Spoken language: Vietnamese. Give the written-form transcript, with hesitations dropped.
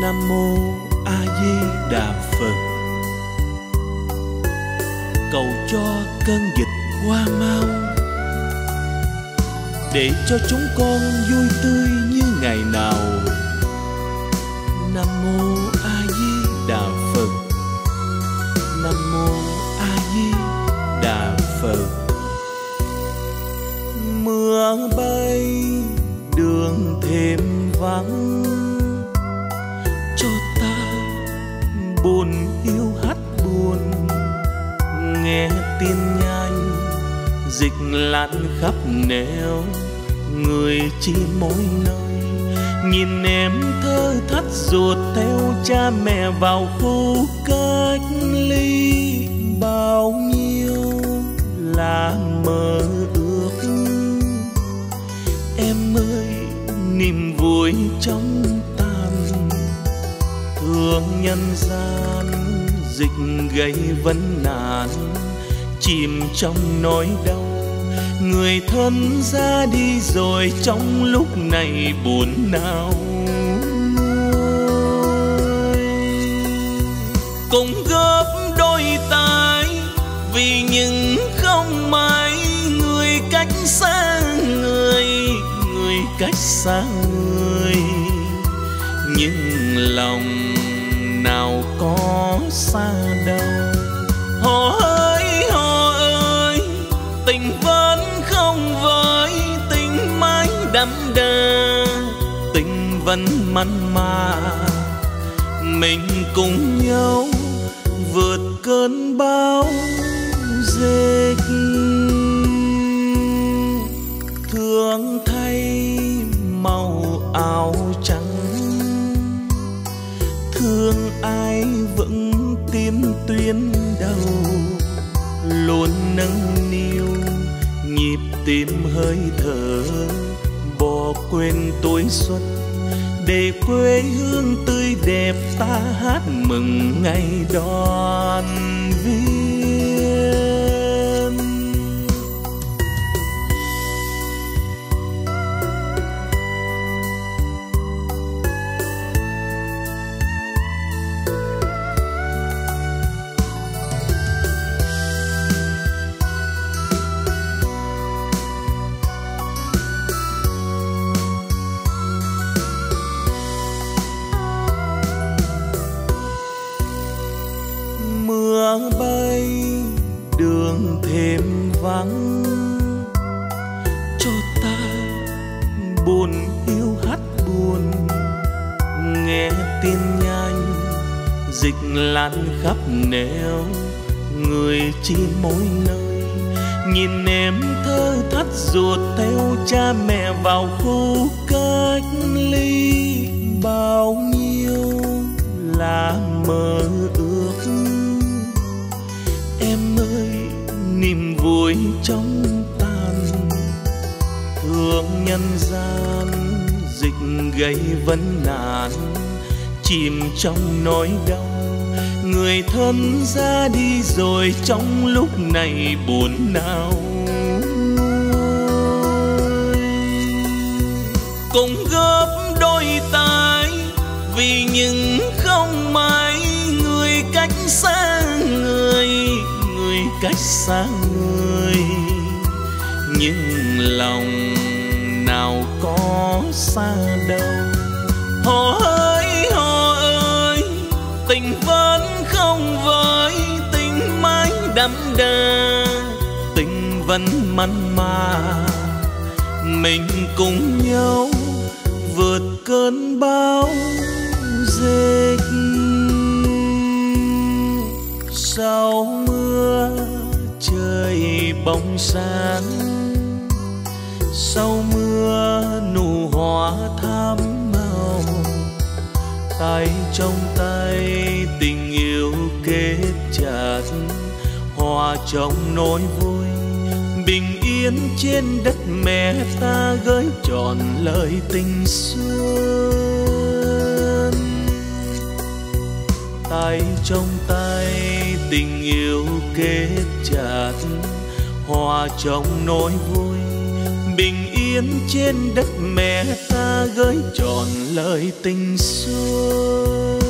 Nam mô A Di Đà Phật. Cầu cho cơn dịch qua mau, để cho chúng con vui tươi như ngày nào. Nam mô A Di Đà Phật. Nam mô A Di Đà Phật. Mưa bay đường thêm vắng, cho ta buồn hiu hắt buồn. Nghe tin nhanh dịch lan khắp nẻo, người chi mỗi nơi. Nhìn em thơ thắt ruột theo cha mẹ vào khu cách ly. Bao nhiêu là mơ ước, em ơi niềm vui trong tan. Thương nhân gian dịch gây vấn nạn, chìm trong nỗi đau. Người thân ra đi rồi trong lúc này buồn não. Cùng góp đôi tay vì những không may, người cách xa người, người cách xa người. Nhưng lòng nào có xa đâu. Họ ơi, tình vẫn không với, tình mãi đắm đà, tình vẫn mặn mà. Mình cùng nhau vượt cơn bão dịch. Thương thay màu áo trắng, thương ai vững tim tuyến đầu. Luôn nâng niu nhịp tim hơi thở, bỏ quên tuổi xuân để quê hương tươi đẹp ta hát mừng ngày đoàn viên. Mưa bay đường thêm vắng, cho ta buồn hiu hắt buồn. Nghe tin nhanh dịch lan khắp nẻo, người chi mỗi nơi. Nhìn em thơ thắt ruột theo cha mẹ vào khu cách ly. Bao nhiêu là mơ ước, em ơi niềm vui trong tan. Thương nhân gian dịch gây vấn nạn, chìm trong nỗi đau. Người thân ra đi rồi trong lúc này buồn não. Cùng góp đôi tay vì những không may, người cách xa người, người cách xa người. Nhưng lòng nào có xa đâu. Họ ơi, tình vẫn không với, tình mãi đắm đà, tình vẫn mặn mà. Mình cùng nhau vượt cơn bão dịch. Sau mưa trời bóng sáng, sau mưa nụ hoa thắm màu. Tay trong tay tình yêu kết chặt, hòa trong nỗi vui. Bình yên trên đất mẹ ta gửi trọn lời tình xuân. Tay trong tay tình yêu kết chặt, hòa trong nỗi vui. bình yên trên đất mẹ ta gửi trọn lời tình xuôi.